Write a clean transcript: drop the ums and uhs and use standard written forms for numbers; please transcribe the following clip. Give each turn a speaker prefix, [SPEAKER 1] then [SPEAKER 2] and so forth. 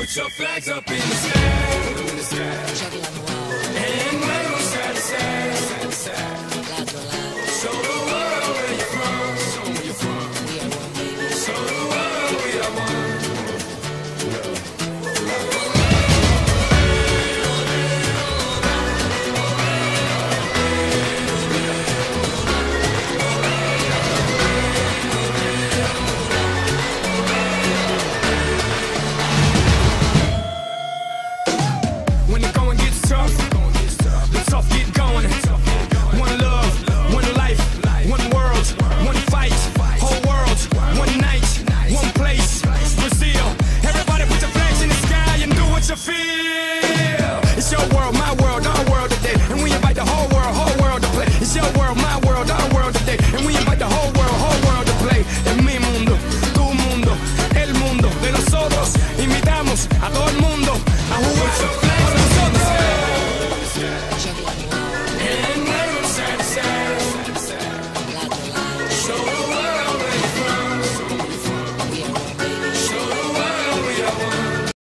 [SPEAKER 1] Put your flags up in the sky. Put 'em in the sky. And wave 'em side to side. Side to side. Show the world where you're from. Show 'em where you're from. Show the world we are one. When the going gets tough, the tough get going. One love, one life, one world, one fight, whole world, one night, one place, Brazil. Everybody put your flags in the sky and do what you feel. It's your world, my world, our world today, and we invite the whole world to play. It's your world, my world, our world today, and we invite the whole world to play. Es mi mundo, tu mundo, el mundo de nosotros. Invitamos a todo el mundo a jugar.